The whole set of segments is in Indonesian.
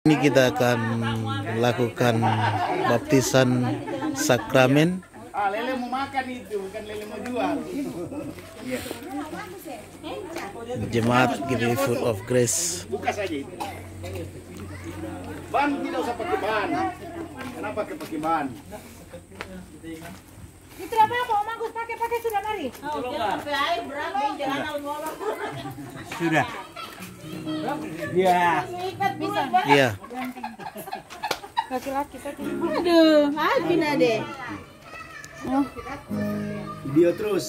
Ini kita akan lakukan baptisan sakramen. Lele mau makan itu, bukan lele mau jual. Jemaat Giving Food of Grace. Buka saja itu. Ban tidak usah pakai ban. Kenapa pakai ban? Itu apa Om Agus pakai sudah mari. Sudah. Ya. Iya. Laki-laki tadi. Aduh, Alvina deh. Video terus.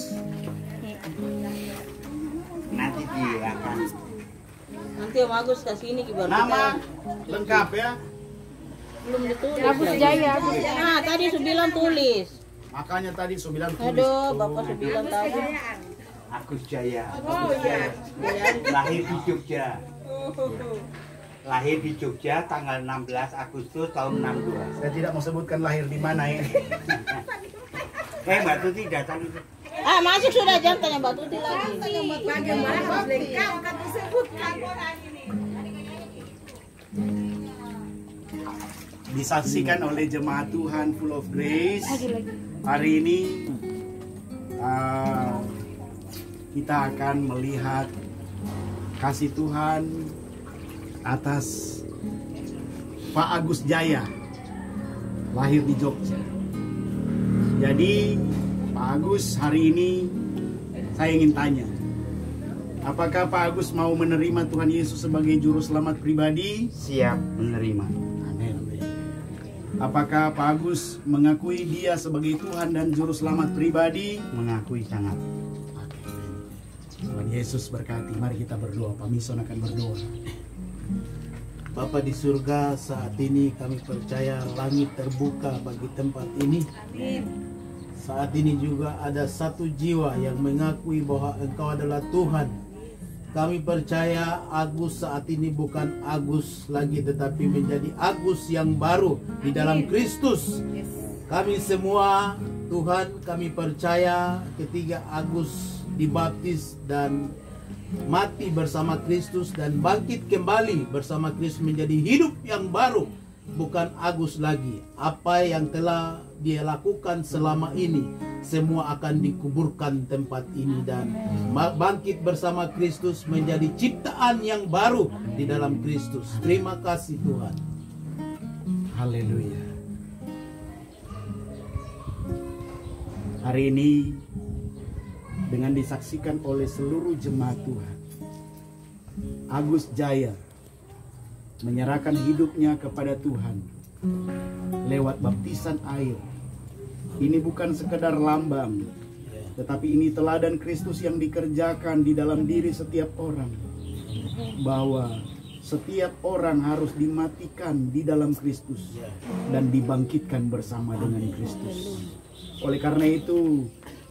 Nanti dia akan. Nanti Om Agus kasih ini baru Nama lengkap ya. belum ditulis. Agus Jaya. Nah, tadi Subilan tulis. Makanya tadi Subilan tulis. Aduh, Bapak Subilan tahu. Agus Jaya. Oh iya. Lahir di Jogja. Lahir di Jogja tanggal 16 Agustus tahun 62. Saya tidak mau sebutkan lahir di mana ini. Mbak Tuti datang itu. Ah, masuk sudah, jangan tanya Mbak Tuti lagi. Bagaimana lengkap kan disebutkan. Disaksikan oleh jemaat Tuhan Full of Grace. Hari ini kita akan melihat kasih Tuhan atas Pak Agus Jaya, lahir di Jogja. Jadi Pak Agus hari ini saya ingin tanya, apakah Pak Agus mau menerima Tuhan Yesus sebagai juru selamat pribadi? Siap menerima. Amin. Apakah Pak Agus mengakui dia sebagai Tuhan dan juru selamat pribadi? Mengakui sangat. Tuhan Yesus berkati. Mari kita berdoa. Pak Mison akan berdoa. Bapa di surga, saat ini kami percaya langit terbuka bagi tempat ini. Saat ini juga ada satu jiwa yang mengakui bahwa Engkau adalah Tuhan. Kami percaya Agus saat ini bukan Agus lagi, tetapi menjadi Agus yang baru di dalam Kristus. Kami semua, Tuhan, kami percaya ketika Agus dibaptis dan mati bersama Kristus dan bangkit kembali bersama Kristus menjadi hidup yang baru, bukan Agus lagi. Apa yang telah dia lakukan selama ini semua akan dikuburkan tempat ini dan bangkit bersama Kristus menjadi ciptaan yang baru di dalam Kristus. Terima kasih Tuhan. Haleluya. Hari ini dengan disaksikan oleh seluruh jemaat Tuhan, Agus Jaya menyerahkan hidupnya kepada Tuhan lewat baptisan air. Ini bukan sekedar lambang, tetapi ini teladan Kristus yang dikerjakan di dalam diri setiap orang, bahwa setiap orang harus dimatikan di dalam Kristus dan dibangkitkan bersama dengan Kristus. Oleh karena itu,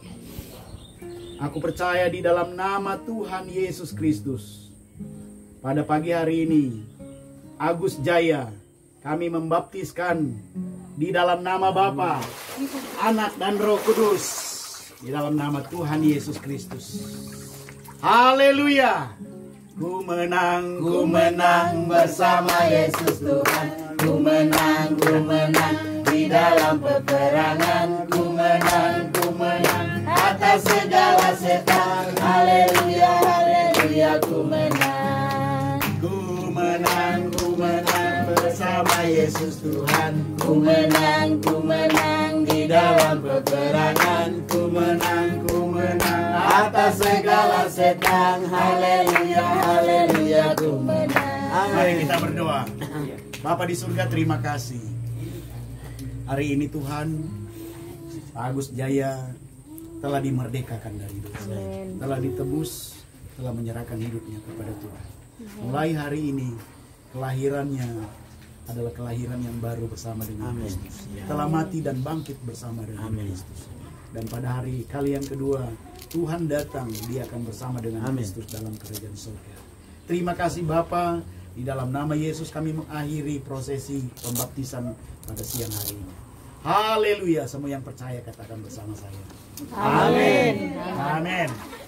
aku percaya di dalam nama Tuhan Yesus Kristus, pada pagi hari ini, Agus Jaya, kami membaptiskan di dalam nama Bapa, Anak dan Roh Kudus, di dalam nama Tuhan Yesus Kristus. Haleluya. Ku menang bersama Yesus Tuhan. Ku menang di dalam peperangan. Ku menang atas segala setan. Haleluya, haleluya, ku menang. Ku menang bersama Yesus Tuhan. Ku menang di dalam peperangan. Ku menang atas segala setan. Haleluya, haleluya, ku menang. Mari kita berdoa. Bapa di surga, terima kasih. Hari ini Tuhan, Pak Agus Jaya telah dimerdekakan dari dosa, telah ditebus, telah menyerahkan hidupnya kepada Tuhan. Mulai hari ini kelahirannya adalah kelahiran yang baru bersama dengan Kristus. Telah mati dan bangkit bersama dengan Kristus. Dan pada hari kali yang kedua Tuhan datang, dia akan bersama dengan Kristus dalam kerajaan surga. Terima kasih Bapa. Di dalam nama Yesus kami mengakhiri prosesi pembaptisan pada siang hari ini. Haleluya. Semua yang percaya katakan bersama saya. Amin. Amin.